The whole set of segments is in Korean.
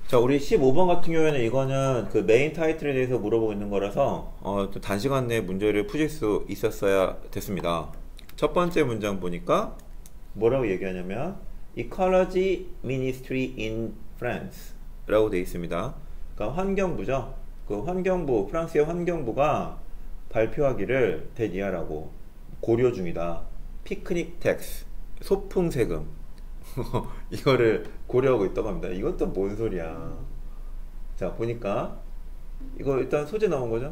자, 우리 15번 같은 경우에는 이거는 그 메인 타이틀에 대해서 물어보고 있는 거라서 좀 단시간 내에 문제를 푸실 수 있었어야 됐습니다. 첫 번째 문장 보니까 뭐라고 얘기하냐면 Ecology Ministry in France 라고 되어 있습니다. 그러니까 환경부죠. 그 환경부, 프랑스의 환경부가 발표하기를 데니아라고 고려 중이다. 피크닉 텍스, 소풍 세금 이거를 고려하고 있다고 합니다. 이건 또 뭔 소리야. 자, 보니까 이거 일단 소재 나온 거죠.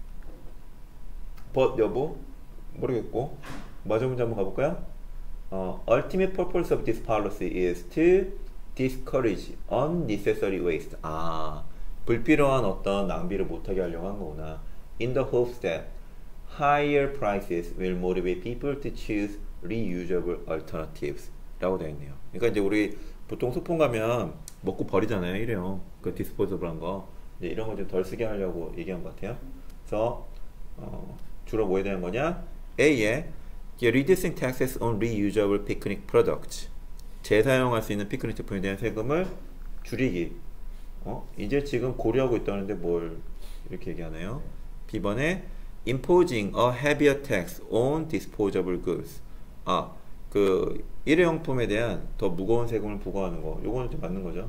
but 여부 모르겠고 맞은 문제 한번 가볼까요? Ultimate purpose of this policy is to discourage unnecessary waste. 아, 불필요한 어떤 낭비를 못하게 하려고 한 거구나. In the hopes that higher prices will motivate people to choose reusable alternatives. 라고 되어 있네요. 그러니까 이제 우리 보통 소풍 가면 먹고 버리잖아요. 일회용 그 디스포저블한 거. 이제 이런 거 좀 덜 쓰게 하려고 얘기한 것 같아요. 그래서 주로 뭐에 대한 거냐? A에 reducing taxes on reusable picnic products. 재사용할 수 있는 피크닉 제품에 대한 세금을 줄이기. 이제 지금 고려하고 있다는데 뭘 이렇게 얘기하나요? B번에 imposing a heavier tax on disposable goods. 아, 그 일회용품에 대한 더 무거운 세금을 부과하는 거. 요거는 좀 맞는 거죠.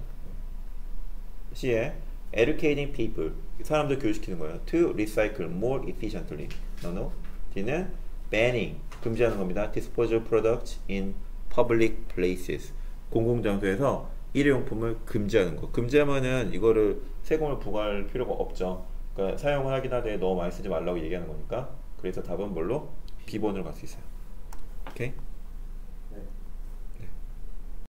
C에 educating people. 사람들 교육시키는 거예요. To recycle more efficiently. No. D는 banning. 금지하는 겁니다. Disposable products in public places. 공공장소에서 일회용품을 금지하는 거. 금지하면은 이거를 세금을 부과할 필요가 없죠. 그러니까 사용을 하긴 하되 너무 많이 쓰지 말라고 얘기하는 거니까. 그래서 답은 뭘로? B번으로 갈 수 있어요. 오케이?